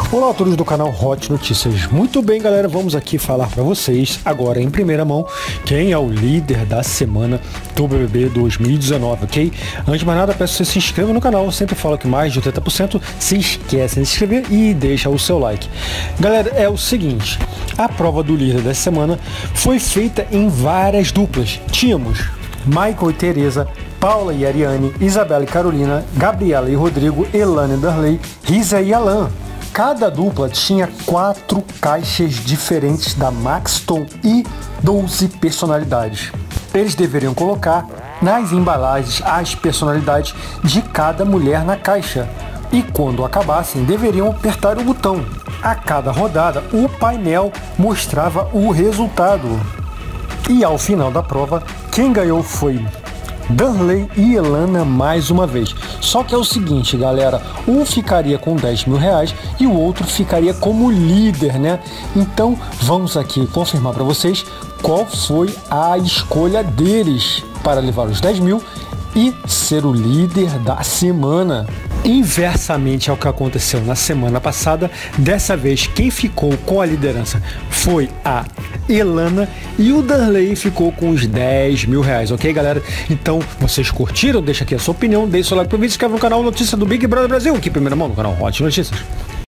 Olá a todos do canal Hot Notícias. Muito bem, galera, vamos aqui falar para vocês agora em primeira mão quem é o líder da semana do BBB 2019, ok? Antes de mais nada, peço que você se inscreva no canal. Eu sempre falo que mais de 80% se esquecem de se inscrever e deixa o seu like. Galera, é o seguinte, a prova do líder dessa semana foi feita em várias duplas. Tínhamos Michael e Tereza, Paula e Ariane, Isabela e Carolina, Gabriela e Rodrigo, Elane e Darley, Risa e Alan. Cada dupla tinha 4 caixas diferentes da Maxton e 12 personalidades. Eles deveriam colocar nas embalagens as personalidades de cada mulher na caixa. E quando acabassem, deveriam apertar o botão. A cada rodada, o painel mostrava o resultado. E ao final da prova, quem ganhou foi Darley e Elana mais uma vez. Só que é o seguinte, galera, um ficaria com 10 mil reais e o outro ficaria como líder, né? Então vamos aqui confirmar para vocês qual foi a escolha deles para levar os 10 mil e ser o líder da semana. Inversamente ao que aconteceu na semana passada, dessa vez quem ficou com a liderança foi a Elana e o Darley ficou com os 10 mil reais, ok, galera? Então, vocês curtiram? Deixa aqui a sua opinião, deixa o like pro vídeo, se inscreve no canal Notícia do Big Brother Brasil, aqui em primeira mão no canal Hot Notícias.